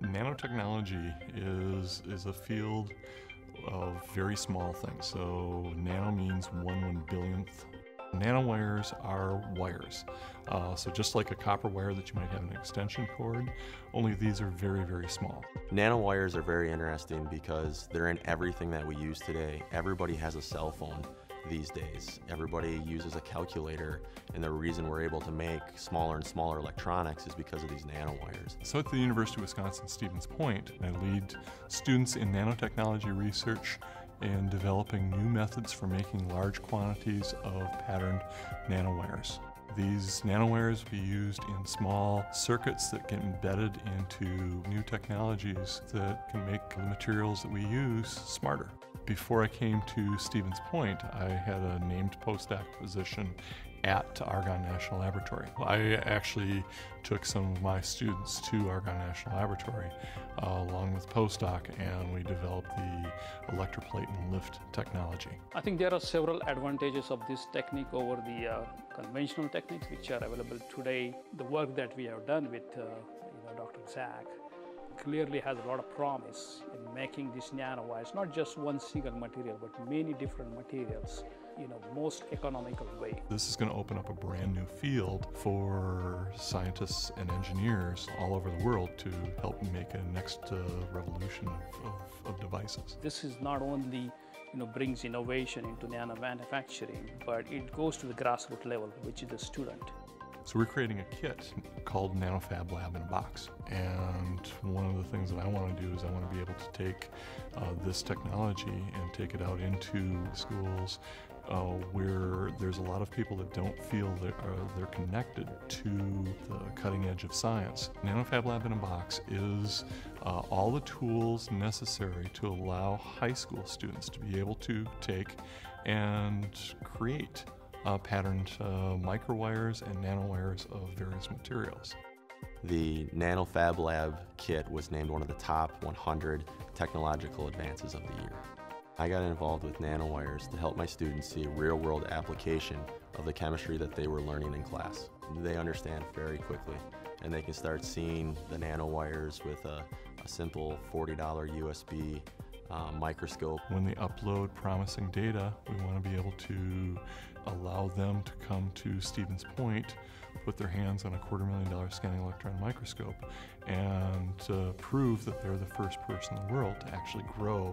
Nanotechnology is a field of very small things. So nano means 1/1 billionth. Nanowires are wires. So just like a copper wire that you might have an extension cord, only these are very, very small. Nanowires are very interesting because they're in everything that we use today. Everybody has a cell phone these days. Everybody uses a calculator, and the reason we're able to make smaller and smaller electronics is because of these nanowires. So at the University of Wisconsin-Stevens Point, I lead students in nanotechnology research and developing new methods for making large quantities of patterned nanowires. These nanowires will be used in small circuits that get embedded into new technologies that can make the materials that we use smarter. Before I came to Stevens Point, I had a named postdoc position at Argonne National Laboratory. I actually took some of my students to Argonne National Laboratory along with postdoc, and we developed the electroplate and lift technology. I think there are several advantages of this technique over the conventional techniques which are available today. The work that we have done with Dr. Zach clearly has a lot of promise in making these nanowires, not just one single material, but many different materials, most economical way. This is going to open up a brand new field for scientists and engineers all over the world to help make a next revolution of devices. This is not only brings innovation into nano manufacturing, but it goes to the grassroots level, which is the student. So we're creating a kit called NanoFab Lab in a Box. And one of the things that I want to do is I want to be able to take this technology and take it out into schools where there's a lot of people that don't feel that they're connected to the cutting edge of science. NanoFab Lab in a Box is all the tools necessary to allow high school students to be able to take and create patterned microwires and nanowires of various materials. The NanoFab Lab kit was named one of the top 100 technological advances of the year. I got involved with nanowires to help my students see a real-world application of the chemistry that they were learning in class. They understand very quickly, and they can start seeing the nanowires with a simple $40 USB microscope. When they upload promising data, we want to be able to allow them to come to Stevens Point, put their hands on a $250,000 scanning electron microscope, and prove that they're the first person in the world to actually grow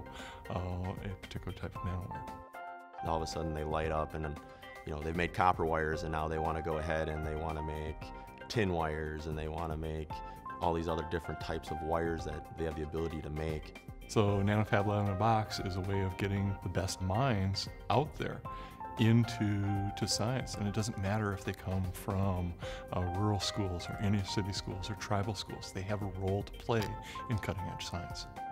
a particular type of nanowire. All of a sudden they light up, and then, they've made copper wires, and now they want to go ahead and they want to make tin wires, and they want to make all these other different types of wires that they have the ability to make. So NanoFab Lab in a Box is a way of getting the best minds out there into science, and it doesn't matter if they come from rural schools or inner city schools or tribal schools. They have a role to play in cutting edge science.